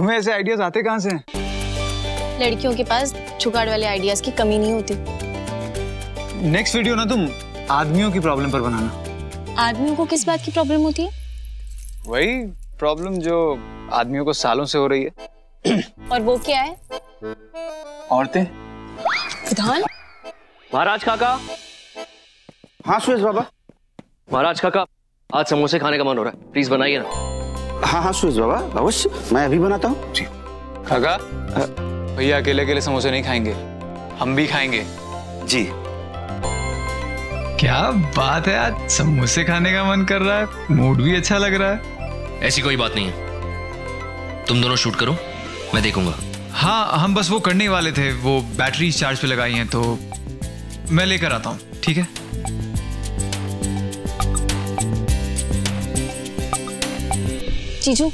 तुम्हें ऐसे आइडियाज आते कहाँ से हैं? लड़कियों के पास जुगाड़ वाले आइडियाज की कमी नहीं होती। नेक्स्ट वीडियो ना तुम आदमियों की प्रॉब्लम पर बनाना। आदमियों को किस बात की प्रॉब्लम होती है? वही प्रॉब्लम जो आदमियों को सालों से हो रही है। और वो क्या है? औरतें। विधान? महाराज काका। हाँ सुरेश बाबा। महाराज काका, आज समोसे खाने का मन हो रहा है, प्लीज बनाइए ना। हाँ हाँ सुरेश बाबा, अवश्य, मैं अभी बनाता हूँ। जी। काका, भैया अकेले अकेले समोसे नहीं खाएंगे, हम भी खाएंगे। जी। क्या बात है, आज समोसे खाने का मन कर रहा है, मूड भी अच्छा लग रहा है। ऐसी कोई बात नहीं है, तुम दोनों शूट करो, मैं देखूंगा। हाँ, हम बस वो करने वाले थे, वो बैटरी चार्ज पे लगाई हैं, तो मैं लेकर आता हूँ, ठीक है? जीजू,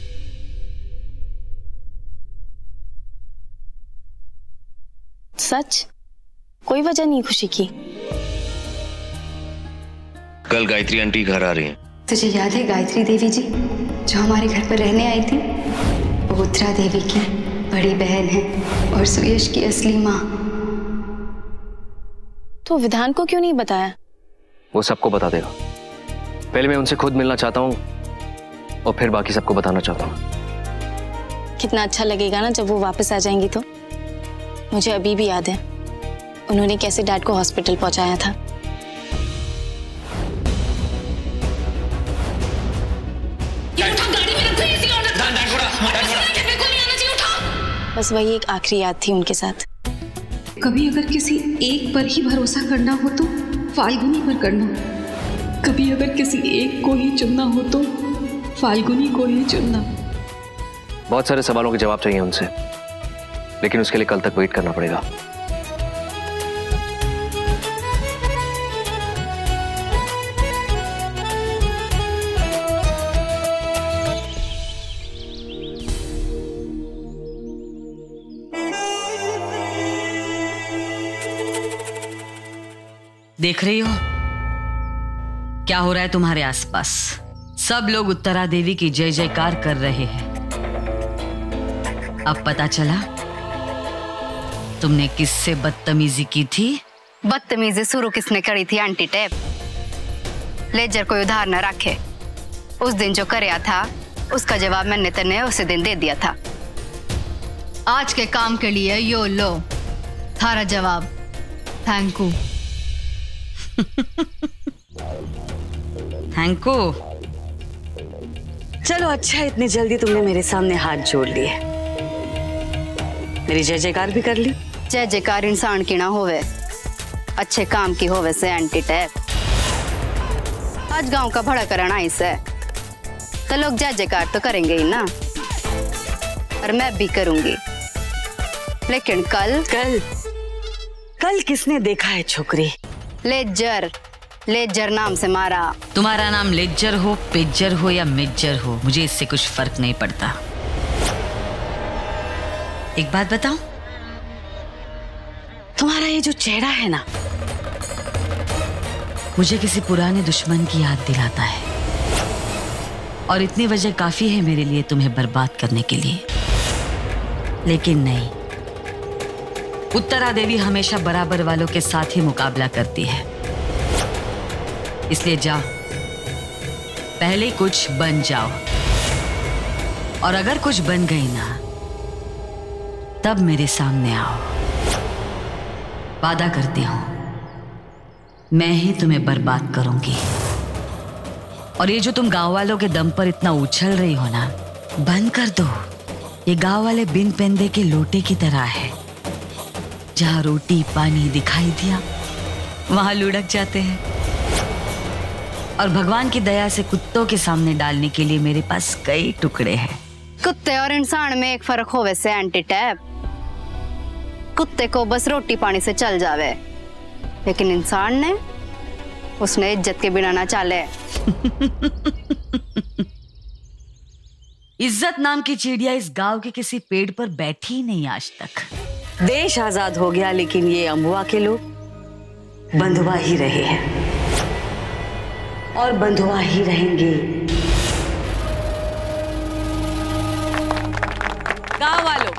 सच कोई वजह नहीं खुशी की? कल गायत्री आंटी घर आ रही हैं। तुझे याद है गायत्री देवी जी जो हमारे घर पर रहने आई थी? वो उत्तरा देवी की बड़ी बहन है और सुयश की असली माँ। तो विधान को क्यों नहीं बताया? वो सबको बता देगा। पहले मैं उनसे खुद मिलना चाहता हूँ और फिर बाकी सबको बताना चाहता हूँ। कितना अच्छा लगेगा ना जब वो वापस आ जाएंगी। तो मुझे अभी भी याद है उन्होंने कैसे डैड को हॉस्पिटल पहुंचाया था। बस वही एक आखिरी याद थी उनके साथ। कभी अगर किसी एक पर ही भरोसा करना हो तो फाल्गुनी पर करना। कभी अगर किसी एक को ही चुनना हो तो फाल्गुनी को ही चुनना। बहुत सारे सवालों के जवाब चाहिए उनसे, लेकिन उसके लिए कल तक वेट करना पड़ेगा। देख रही हो क्या हो रहा है तुम्हारे आसपास? सब लोग उत्तरा देवी की जय जयकार कर रहे हैं। अब पता चला तुमने किससे बदतमीजी की थी। बदतमीजी शुरू किसने करी थी? Aunty tap. लेजर कोई उधार न रखे। उस दिन जो करया था उसका जवाब मैंने तेने उसी दिन दे दिया था। आज के काम के लिए यो लो थारा जवाब। Thank you. Thank you. चलो अच्छा, इतनी जल्दी तुमने मेरे सामने हाथ जोड़ लिए, मेरी जय जयकार भी कर ली। जय जयकार इंसान की ना होवे, अच्छे काम की होवे से आंटी टैप। आज गांव का भड़ा करना इसे तो लोग जय जयकार तो करेंगे ही ना, और मैं भी करूंगी। लेकिन कल किसने देखा है छोकरी? लेजर। लेजर नाम से मारा। तुम्हारा नाम लेजर हो, पेजर हो या मिज्जर हो, मुझे इससे कुछ फर्क नहीं पड़ता। एक बात बताऊं, तुम्हारा ये जो चेहरा है ना, मुझे किसी पुराने दुश्मन की याद दिलाता है, और इतनी वजह काफी है मेरे लिए तुम्हें बर्बाद करने के लिए। लेकिन नहीं, उत्तरा देवी हमेशा बराबर वालों के साथ ही मुकाबला करती है। इसलिए जाओ, पहले कुछ बन जाओ, और अगर कुछ बन गई ना तब मेरे सामने आओ। वादा करती हूं मैं ही तुम्हें बर्बाद करूंगी। और ये जो तुम गांव वालों के दम पर इतना उछल रही हो ना, बंद कर दो। ये गांव वाले बिन पेंदे के लोटे की तरह है, जहां रोटी पानी दिखाई दिया वहां लुढ़क जाते हैं। और भगवान की दया से कुत्तों के सामने डालने के लिए मेरे पास कई टुकड़े हैं। कुत्ते और इंसान में एक फर्क होवे से आंटी टैप। कुत्ते को बस रोटी पानी से चल जावे, लेकिन इंसान ने उसने इज्जत के बिना ना चाले। इज्जत नाम की चिड़िया इस गांव के किसी पेड़ पर बैठी ही नहीं आज तक। देश आजाद हो गया, लेकिन ये अम्बुआ के लोग बंधुआ ही रहे हैं और बंधुआ ही रहेंगे। गांव वालों,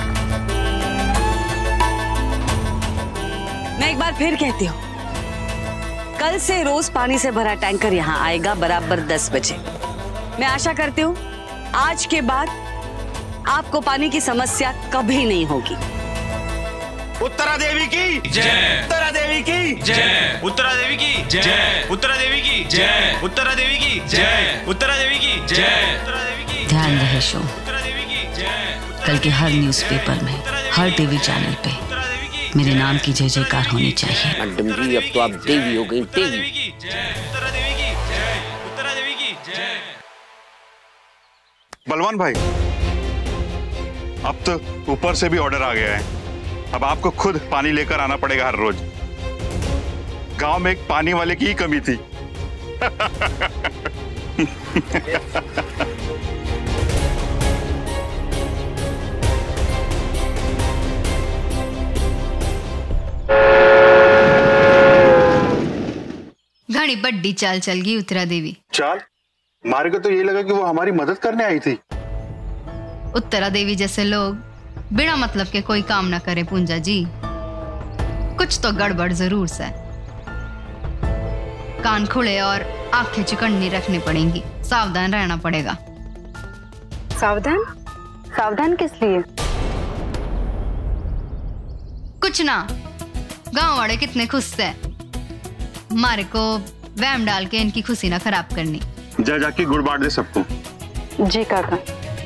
मैं एक बार फिर कहती हूँ, कल से रोज पानी से भरा टैंकर यहाँ आएगा बराबर 10 बजे। मैं आशा करती हूँ आज के बाद आपको पानी की समस्या कभी नहीं होगी। उत्तरा देवी की जय, उत्तरा देवी की जय, उत्तरा देवी की जय, उत्तरा देवी की जय, उत्तरा देवी की जय, उत्तरा देवी की जय, उत्तरा देवी की। ध्यान रहे शो, उत्तरा देवी की जय, कल के हर न्यूज़पेपर में, हर टीवी चैनल पे मेरे नाम की जय जयकार होनी चाहिए। मैडम जी अब तो आप देवी हो गई, देवी। उत्तरा देवी की जय, उत्तरा देवी की जय। बलवान भाई, अब तो ऊपर से भी ऑर्डर आ गया है। अब आपको खुद पानी लेकर आना पड़ेगा हर रोज। गांव में एक पानी वाले की ही कमी थी। घड़ी बड्डी चाल चल गई उत्तरा देवी। चाल? मारे को तो यही लगा कि वो हमारी मदद करने आई थी। उत्तरा देवी जैसे लोग बिना मतलब के कोई काम ना करे पूंजा जी, कुछ तो गड़बड़ जरूर से। कान खुले और आंखें चिकनी रखनी पड़ेंगी, सावधान रहना पड़ेगा। सावधान? सावधान किस लिए? कुछ ना, गांव वाले कितने खुश थे, मारे को वैम डाल के इनकी खुशी ना खराब करनी। जा जाके गुड़ बांट दे सबको। जी काका।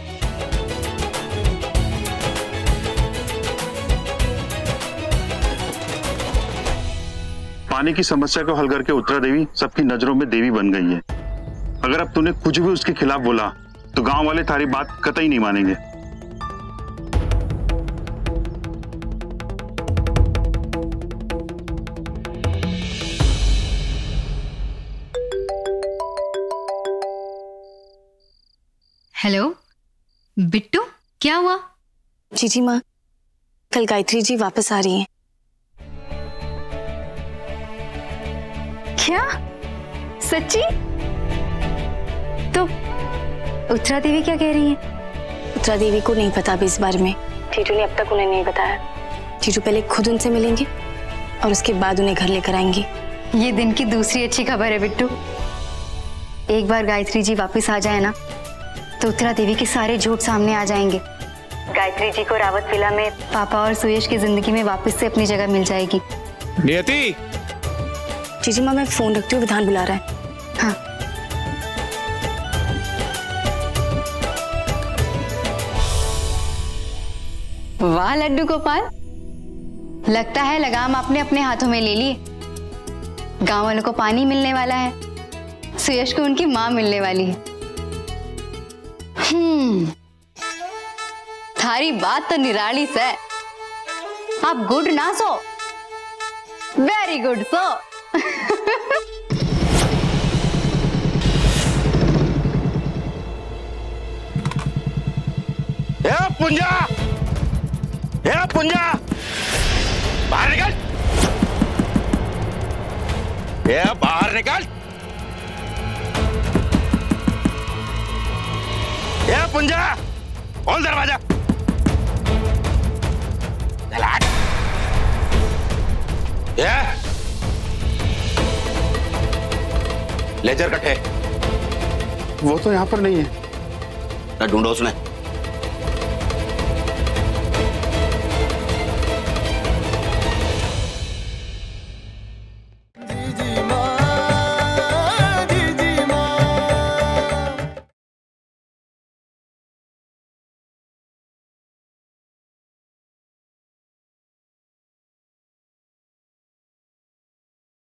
पानी की समस्या को हल करके उत्तरा देवी सबकी नजरों में देवी बन गई है। अगर अब तूने कुछ भी उसके खिलाफ बोला तो गांव वाले थारी बात कतई नहीं मानेंगे। हेलो बिट्टू, क्या हुआ? जीजी माँ, कल गायत्री जी वापस आ रही हैं। क्या? सच्ची? तो उत्तरा देवी क्या कह रही है? उत्तरा देवी को नहीं पता अभी इस बारे में। जीजू ने अब तक उन्हें नहीं बताया। जीजू पहले खुद उनसे मिलेंगे और उसके बाद उन्हें घर लेकर आएंगे। ये दिन की दूसरी अच्छी खबर है बिट्टू। एक बार गायत्री जी वापस आ जाए ना तो उत्तरा देवी के सारे झूठ सामने आ जाएंगे। गायत्री जी को रावत विला में पापा और सुयश की जिंदगी में वापस से अपनी जगह मिल जाएगी। नियति। जीजी माँ, मैं फोन रखती हूँ, विधान बुला रहा है। हाँ। वाह लड्डू गोपाल, लगता है लगाम आपने अपने हाथों में ले ली। गांव वालों को पानी मिलने वाला है, सुयश को उनकी माँ मिलने वाली है। थारी बात तो निराली से। आप गुड ना सो, वेरी गुड सो। पुंजा, पुंजा, बाहर निकल, बाहर निकल। पुंजा, खोल दरवाजा। लेजर कट्टे। वो तो यहाँ पर नहीं है। ना ढूंढो उसने।